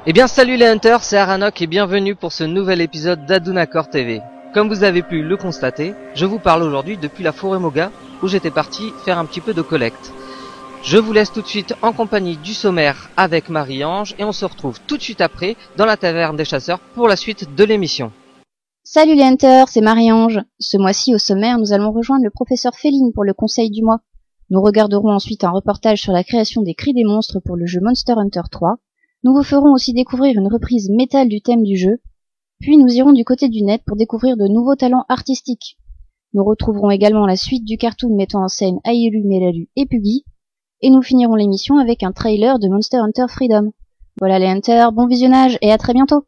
Eh bien salut les hunters, c'est Aranok et bienvenue pour ce nouvel épisode d'Adunacor TV. Comme vous avez pu le constater, je vous parle aujourd'hui depuis la forêt Moga où j'étais parti faire un petit peu de collecte. Je vous laisse tout de suite en compagnie du sommaire avec Marie-Ange et on se retrouve tout de suite après dans la taverne des chasseurs pour la suite de l'émission. Salut les hunters, c'est Marie-Ange. Ce mois-ci au sommaire, nous allons rejoindre le professeur Féline pour le conseil du mois. Nous regarderons ensuite un reportage sur la création des cris des monstres pour le jeu Monster Hunter 3. Nous vous ferons aussi découvrir une reprise métal du thème du jeu. Puis nous irons du côté du net pour découvrir de nouveaux talents artistiques. Nous retrouverons également la suite du cartoon mettant en scène Aïelu, Melalu et Puggy. Et nous finirons l'émission avec un trailer de Monster Hunter Freedom. Voilà les hunters, bon visionnage et à très bientôt.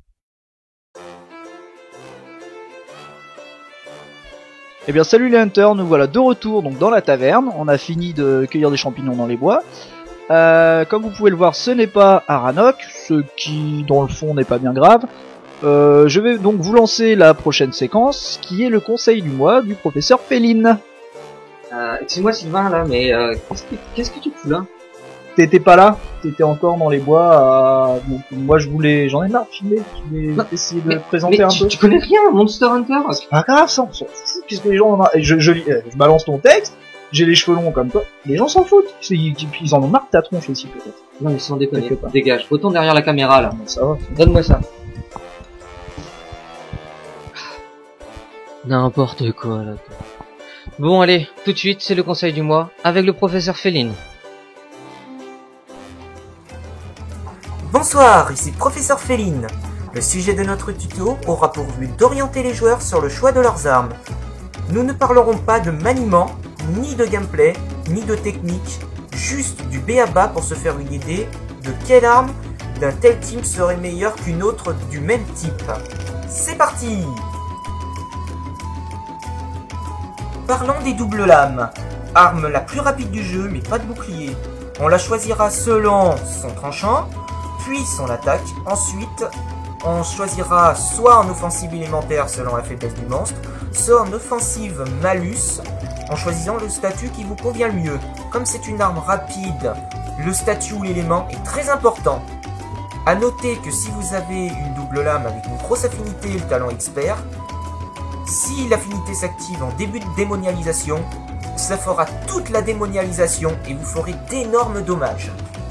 Eh bien salut les hunters, nous voilà de retour donc dans la taverne. On a fini de cueillir des champignons dans les bois. Comme vous pouvez le voir, ce n'est pas Aranok, ce qui dans le fond n'est pas bien grave. Je vais donc vous lancer la prochaine séquence, qui est le conseil du mois du professeur Féline. Excuse-moi Sylvain là, mais qu'est-ce que tu fous là? T'étais pas là, t'étais encore dans les bois. Donc moi j'en ai marre de filmer, je vais essayer de présenter un peu. Tu connais rien à Monster Hunter? C'est pas grave, ça on s'en fout, puisque les gens en ont... je balance ton texte. J'ai les cheveux longs comme toi, les gens s'en foutent, ils en ont marre de ta tronche aussi peut-être. Non mais sans déconner, dégage, retourne derrière la caméra là. Ça va. Donne-moi ça. N'importe quoi là. Bon allez, tout de suite c'est le conseil du mois avec le professeur Féline. Bonsoir, ici Professeur Féline. Le sujet de notre tuto aura pour but d'orienter les joueurs sur le choix de leurs armes. Nous ne parlerons pas de maniement, ni de gameplay, ni de technique, juste du b.a.-ba pour se faire une idée de quelle arme d'un tel team serait meilleure qu'une autre du même type. C'est parti! Parlons des doubles lames. Arme la plus rapide du jeu mais pas de bouclier. On la choisira selon son tranchant, puis son attaque. Ensuite, on choisira soit en offensive élémentaire selon la faiblesse du monstre, soit en offensive malus, en choisissant le statut qui vous convient le mieux. Comme c'est une arme rapide, le statut ou l'élément est très important. A noter que si vous avez une double lame avec une grosse affinité et le talent expert, si l'affinité s'active en début de démonialisation, ça fera toute la démonialisation et vous ferez d'énormes dommages.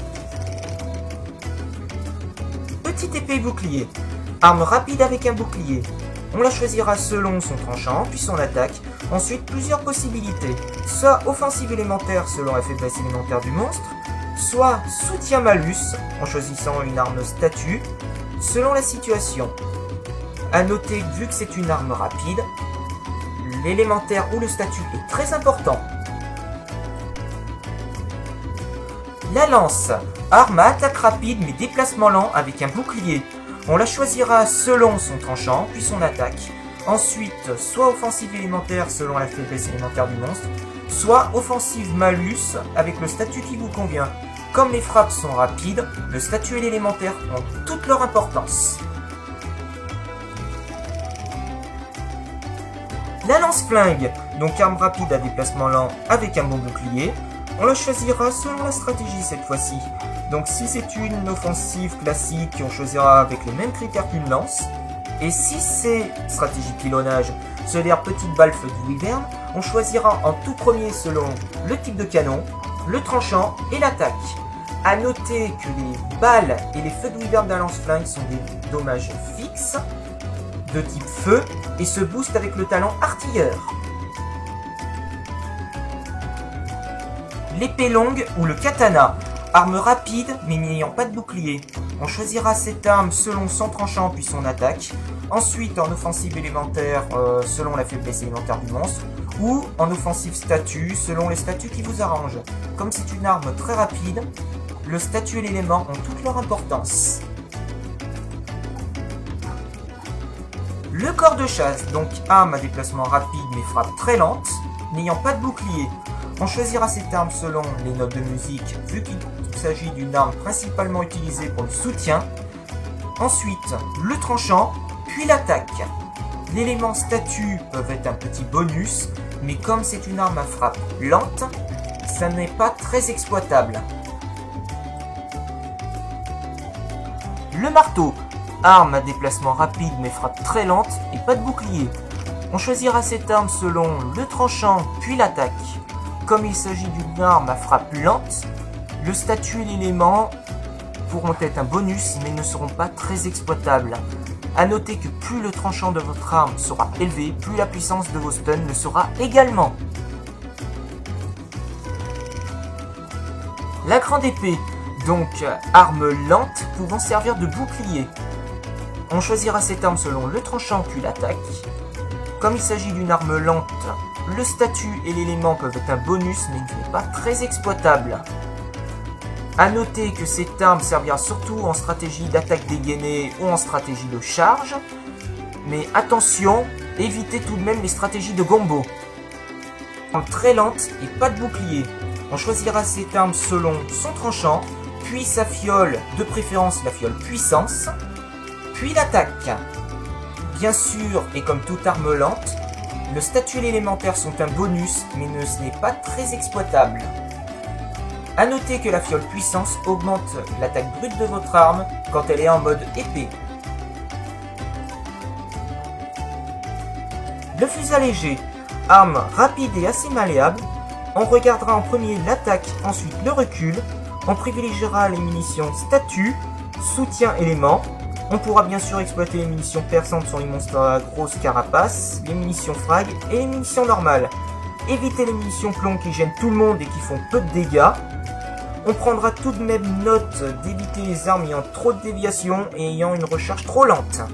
Petite épée bouclier. Arme rapide avec un bouclier. On la choisira selon son tranchant, puis son attaque. Ensuite, plusieurs possibilités. Soit offensive élémentaire selon la faiblesse élémentaire du monstre, soit soutien malus, en choisissant une arme statut, selon la situation. A noter que vu que c'est une arme rapide, l'élémentaire ou le statut est très important. La lance. Arme à attaque rapide mais déplacement lent avec un bouclier. On la choisira selon son tranchant, puis son attaque. Ensuite, soit offensive élémentaire selon la faiblesse élémentaire du monstre, soit offensive malus avec le statut qui vous convient. Comme les frappes sont rapides, le statut et l'élémentaire ont toute leur importance. La lance-flingue, donc arme rapide à déplacement lent avec un bon bouclier. On la choisira selon la stratégie cette fois-ci. Donc si c'est une offensive classique, on choisira avec les mêmes critères qu'une lance. Et si c'est stratégie pilonnage, c'est-à-dire petite balle feu de wyvern, on choisira en tout premier selon le type de canon, le tranchant et l'attaque. A noter que les balles et les feux de wyvern d'un lance-flingue sont des dommages fixes, de type feu, et se boostent avec le talent artilleur. L'épée longue ou le katana, arme rapide mais n'ayant pas de bouclier. On choisira cette arme selon son tranchant puis son attaque. Ensuite en offensive élémentaire selon la faiblesse élémentaire du monstre. Ou en offensive statut selon les statuts qui vous arrangent. Comme c'est une arme très rapide, le statut et l'élément ont toute leur importance. Le corps de chasse, donc arme à déplacement rapide mais frappe très lente, n'ayant pas de bouclier. On choisira cette arme selon les notes de musique, vu qu'il s'agit d'une arme principalement utilisée pour le soutien. Ensuite, le tranchant, puis l'attaque. L'élément statut peuvent être un petit bonus, mais comme c'est une arme à frappe lente, ça n'est pas très exploitable. Le marteau, arme à déplacement rapide mais frappe très lente et pas de bouclier. On choisira cette arme selon le tranchant puis l'attaque. Comme il s'agit d'une arme à frappe lente, le statut et l'élément pourront être un bonus mais ne seront pas très exploitables. A noter que plus le tranchant de votre arme sera élevé, plus la puissance de vos stuns le sera également. La grande épée, donc arme lente pouvant servir de bouclier. On choisira cette arme selon le tranchant puis l'attaque. Comme il s'agit d'une arme lente, le statut et l'élément peuvent être un bonus mais il n'est pas très exploitable. A noter que cette arme servira surtout en stratégie d'attaque dégainée ou en stratégie de charge. Mais attention, évitez tout de même les stratégies de combo. Arme très lente et pas de bouclier. On choisira cette arme selon son tranchant, puis sa fiole, de préférence la fiole puissance, puis l'attaque. Bien sûr, et comme toute arme lente, le statut et l'élémentaire sont un bonus, mais ce n'est pas très exploitable. A noter que la fiole puissance augmente l'attaque brute de votre arme quand elle est en mode épée. Le fusil léger, arme rapide et assez malléable. On regardera en premier l'attaque, ensuite le recul. On privilégiera les munitions statut, soutien élément. On pourra bien sûr exploiter les munitions perçantes sur les monstres à grosse carapace, les munitions frag et les munitions normales. Évitez les munitions plomb qui gênent tout le monde et qui font peu de dégâts. On prendra tout de même note d'éviter les armes ayant trop de déviations et ayant une recharge trop lente.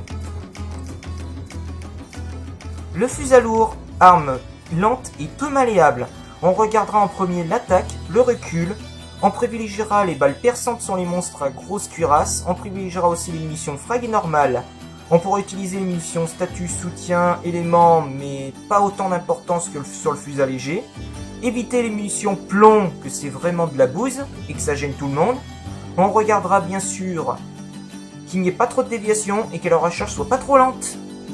Le fusil à lourd, arme lente et peu malléable. On regardera en premier l'attaque, le recul. On privilégiera les balles perçantes sur les monstres à grosse cuirasse. On privilégiera aussi les munitions frag et normales. On pourra utiliser les munitions statut, soutien, éléments, mais pas autant d'importance que sur le fusil léger. Évitez les munitions plomb, que c'est vraiment de la bouse et que ça gêne tout le monde. On regardera bien sûr qu'il n'y ait pas trop de déviation et que la recharge soit pas trop lente.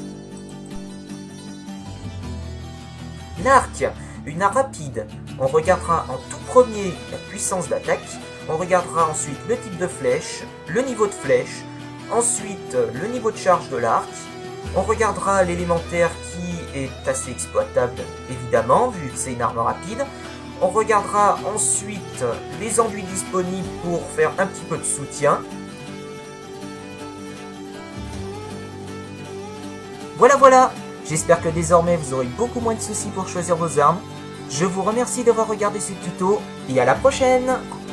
L'arc, une arme rapide. On regardera en tout premier la puissance d'attaque. On regardera ensuite le type de flèche, le niveau de flèche, ensuite le niveau de charge de l'arc. On regardera l'élémentaire qui est assez exploitable évidemment vu que c'est une arme rapide. On regardera ensuite les enduits disponibles pour faire un petit peu de soutien. Voilà, j'espère que désormais vous aurez beaucoup moins de soucis pour choisir vos armes. Je vous remercie d'avoir regardé ce tuto et à la prochaine!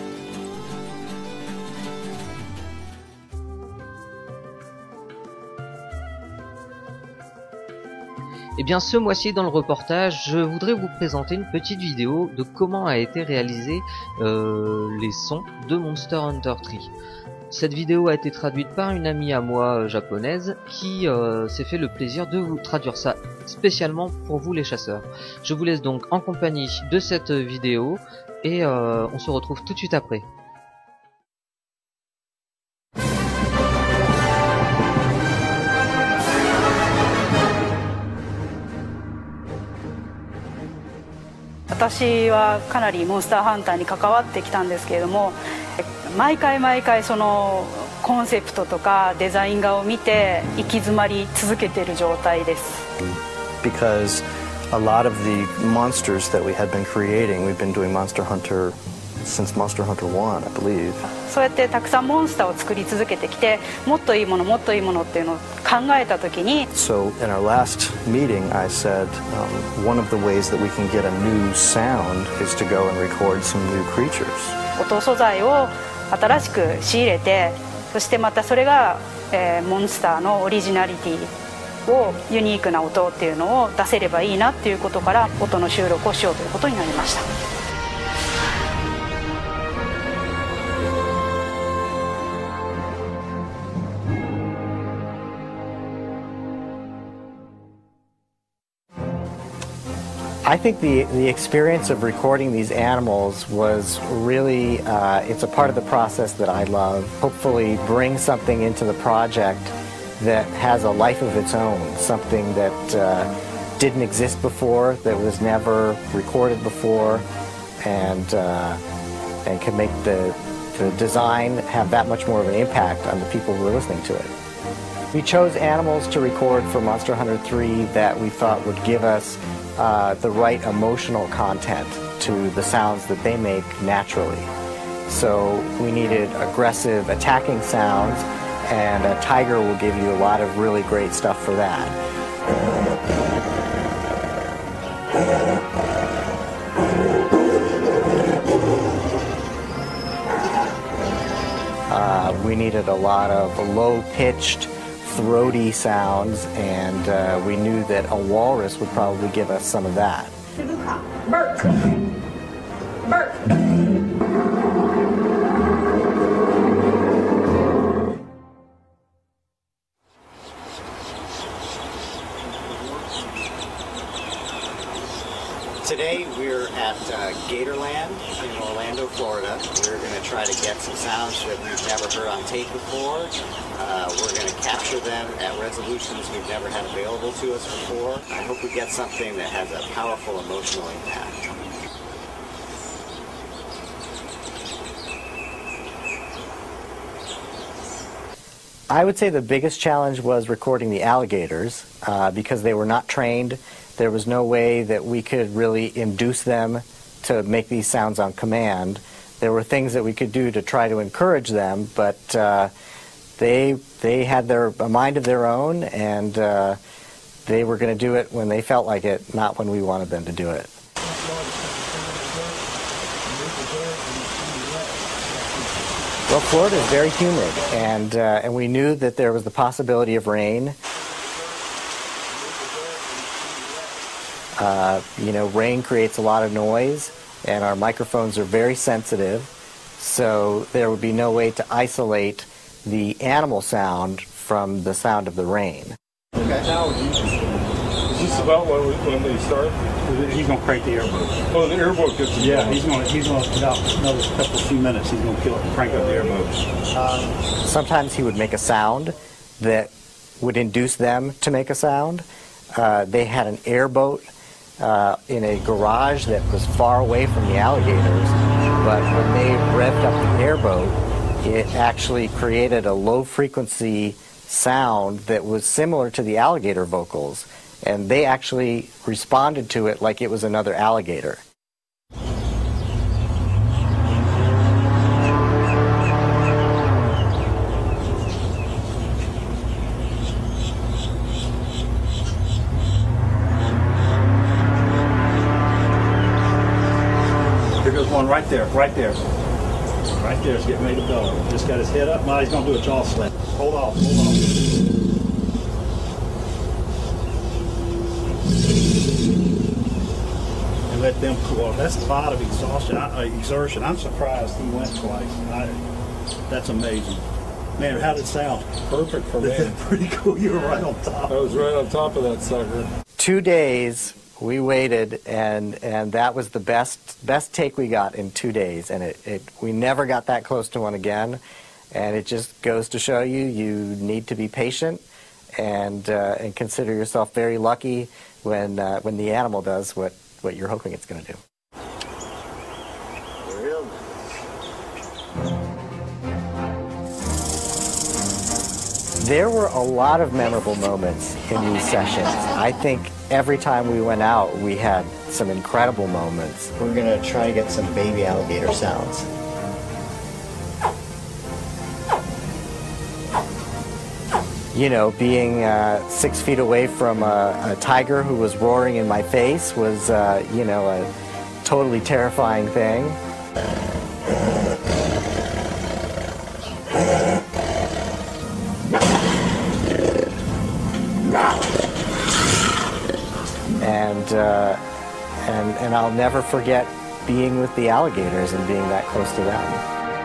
Et bien ce mois-ci dans le reportage, je voudrais vous présenter une petite vidéo de comment a été réalisé les sons de Monster Hunter 3. Cette vidéo a été traduite par une amie à moi japonaise qui s'est fait le plaisir de vous traduire ça spécialement pour vous les chasseurs. Je vous laisse donc en compagnie de cette vidéo et on se retrouve tout de suite après. 私はかなりモンスターハンターに関わってきたんですけれども、毎回そのコンセプトとかデザイン画を見て行き詰まり続けている状態です。 Because a lot of the monsters that we had been creating, we've been doing Monster Hunter since Monster Hunter 1, I believe. そうやってたくさんモンスターを作り続けてきて、もっといいものっていうのを考えたときに、 So in our last meeting, I said one of the ways that we can get a new sound is to go and record some new creatures. 音素材を新しく仕入れて、そしてまたそれが、モンスターのオリジナリティをユニークな音っていうのを出せればいいなっていうことから音の収録をしようということになりました。 I think the experience of recording these animals was really, it's a part of the process that I love. Hopefully bring something into the project that has a life of its own, something that didn't exist before, that was never recorded before, and can make the the design have that much more of an impact on the people who are listening to it. We chose animals to record for Monster Hunter 3 that we thought would give us the right emotional content to the sounds that they make naturally. So we needed aggressive attacking sounds, and a tiger will give you a lot of really great stuff for that. We needed a lot of low-pitched, throaty sounds, and we knew that a walrus would probably give us some of that. Burp. Burp. Today we're at Gatorland in Orlando, Florida. We're going to try to get some sounds that we've never heard on tape before. We're going to capture them at resolutions we've never had available to us before. I hope we get something that has a powerful emotional impact. I would say the biggest challenge was recording the alligators because they were not trained. There was no way that we could really induce them to make these sounds on command. There were things that we could do to try to encourage them, but they had a mind of their own, and they were going to do it when they felt like it, not when we wanted them to do it. Well, Florida is very humid, and we knew that there was the possibility of rain. Rain creates a lot of noise, and our microphones are very sensitive, so there would be no way to isolate the animal sound from the sound of the rain. Okay. Is this about when we start? He's going to crank the airboat. Oh, the airboat gets it. Yeah, he's going to, another few minutes, he's going to crank up the airboat. Sometimes he would make a sound that would induce them to make a sound. They had an airboat in a garage that was far away from the alligators, but when they revved up the airboat, it actually created a low-frequency sound that was similar to the alligator vocals, and they actually responded to it like it was another alligator. One right there, right there. Right there, it's getting ready to bellow. Just got his head up, now he's going to do a jaw slap. Hold off, hold off. And let them cool. That's a lot of exertion. I'm surprised he went twice. That's amazing. Man, how did it sound? Perfect for me. Pretty cool, you were right on top. I was right on top of that sucker. 2 days we waited, and that was the best take we got in 2 days, and we never got that close to one again, and it just goes to show you need to be patient and consider yourself very lucky when the animal does what you're hoping it's going to do. There were a lot of memorable moments in these sessions. I think every time we went out, we had some incredible moments. We're going to try to get some baby alligator sounds. You know, being 6 feet away from a tiger who was roaring in my face was, a totally terrifying thing. And I'll never forget being with the alligators and being that close to them.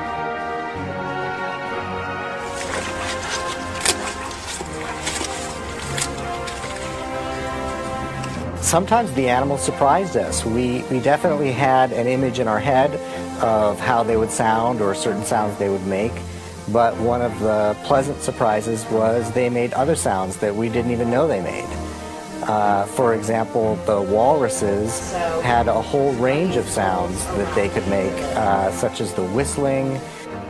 Sometimes the animals surprised us. We definitely had an image in our head of how they would sound or certain sounds they would make, but one of the pleasant surprises was they made other sounds that we didn't even know they made. For example, the walruses had a whole range of sounds that they could make, such as the whistling,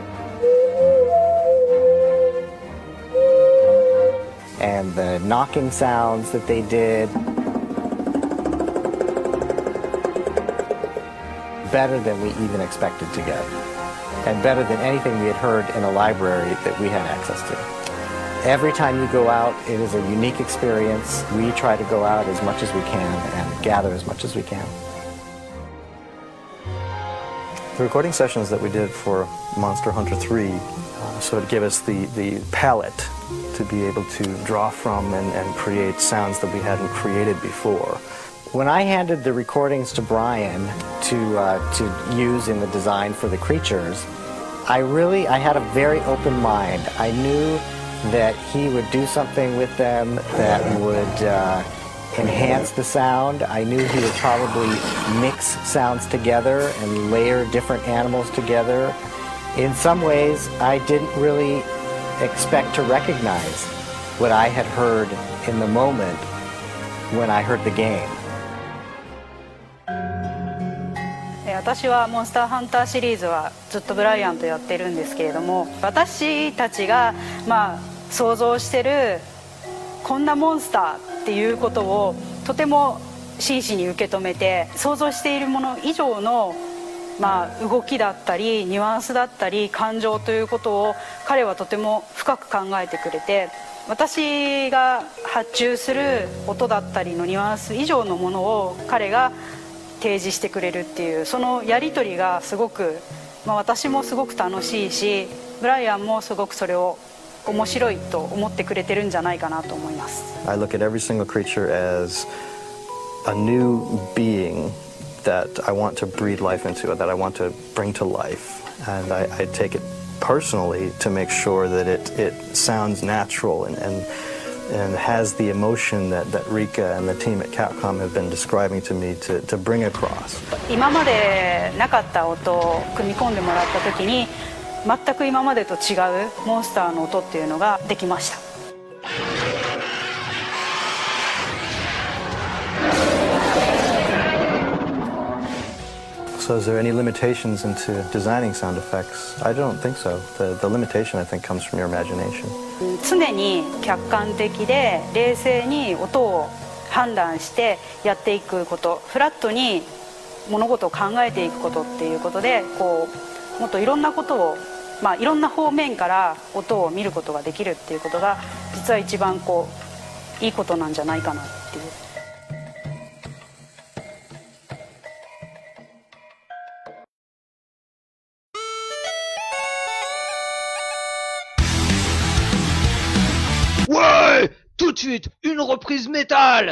and the knocking sounds that they did. Better than we even expected to get, and better than anything we had heard in a library that we had access to. Every time you go out, it is a unique experience. We try to go out as much as we can and gather as much as we can. The recording sessions that we did for Monster Hunter 3 sort of gave us the palette to be able to draw from and create sounds that we hadn't created before. When I handed the recordings to Brian to use in the design for the creatures, I had a very open mind. I knew that he would do something with them that would enhance the sound. I knew he would probably mix sounds together and layer different animals together. In some ways, I didn't really expect to recognize what I had heard in the moment when I heard the game. 私はモンスターハンターシリーズはずっとブライアンとやってるんですけれども、私たちが想像してるこんなモンスターっていうことをとても真摯に受け止めて、想像しているもの以上の動きだったりニュアンスだったり感情ということを彼はとても深く考えてくれて、私が発注する音だったりのニュアンス以上のものを彼が提示してくれるっていう、そのやり取りがすごく、私もすごく楽しいし、ブライアンもすごくそれを面白いと思ってくれてるんじゃないかなと思います。 I look at every single creature as a new being that I want to breathe life into, that I want to bring to life, and I take it personally to make sure that it sounds natural and has the emotion that Rika and the team at Capcom have been describing to me to bring across. 今までなかった音を組み込んでもらった時に、全く今までと違うモンスターの音っていうのができました。 So is there any limitations into designing sound effects? I don't think so. The limitation, I think, comes from your imagination. 常に客観的で冷静に音を判断してやっていくこと、フラットに物事を考えていくことっていうことで、もっといろんなことを、いろんな方面から音を見ることができるっていうことが実は一番いいことなんじゃないかなっていう。 Ouais! Tout de suite, une reprise métal!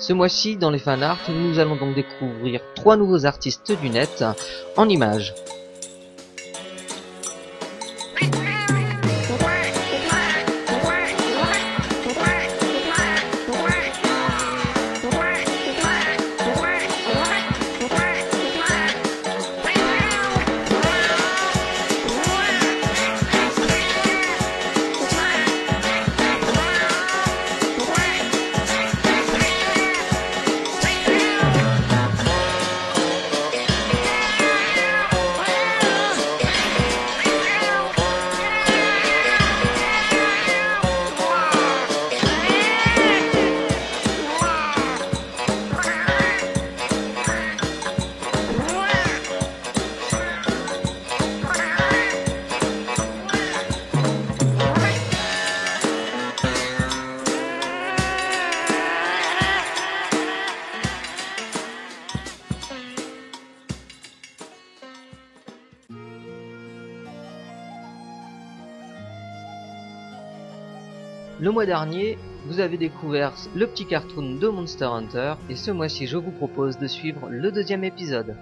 Ce mois-ci, dans les fanarts, nous allons donc découvrir 3 nouveaux artistes du net en images. Le mois dernier, vous avez découvert le petit cartoon de Monster Hunter et ce mois-ci je vous propose de suivre le 2e épisode.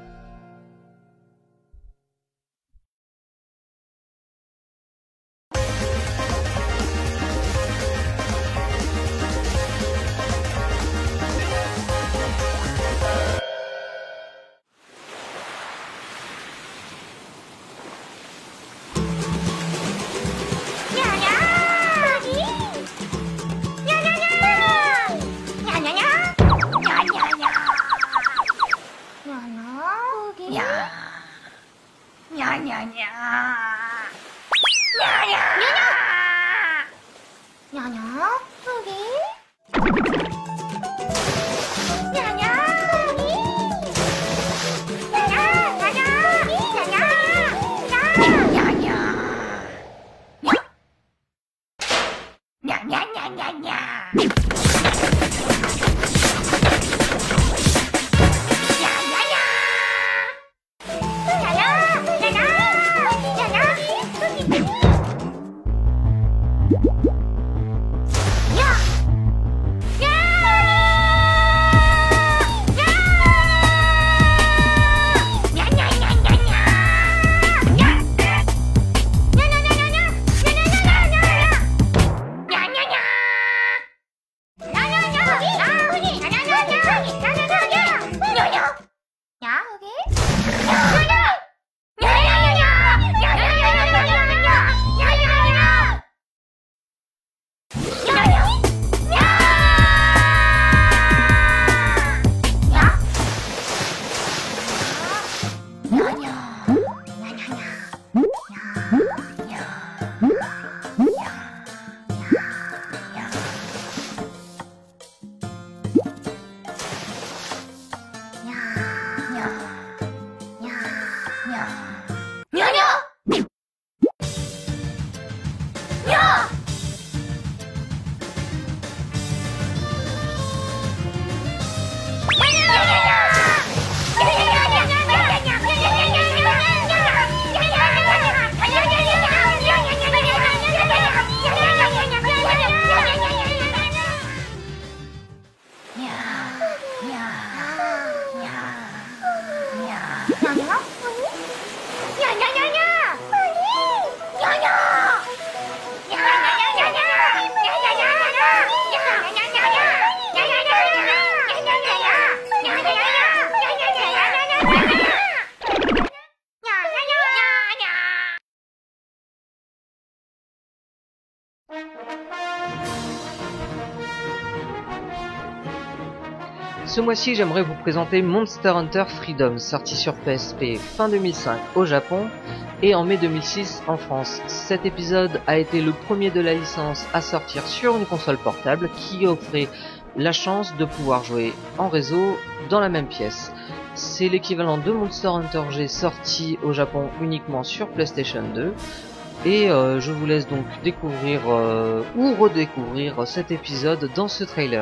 Ce mois-ci, j'aimerais vous présenter Monster Hunter Freedom, sorti sur PSP fin 2005 au Japon et en mai 2006 en France. Cet épisode a été le premier de la licence à sortir sur une console portable qui offrait la chance de pouvoir jouer en réseau dans la même pièce. C'est l'équivalent de Monster Hunter G sorti au Japon uniquement sur PlayStation 2. Et je vous laisse donc découvrir ou redécouvrir cet épisode dans ce trailer.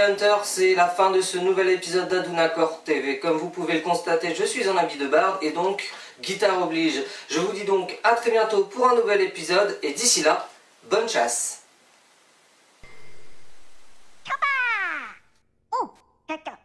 Hunters, c'est la fin de ce nouvel épisode d'Adunacor TV. Comme vous pouvez le constater, je suis en habit de barde et donc guitare oblige. Je vous dis donc à très bientôt pour un nouvel épisode et d'ici là, bonne chasse. Oh, caca.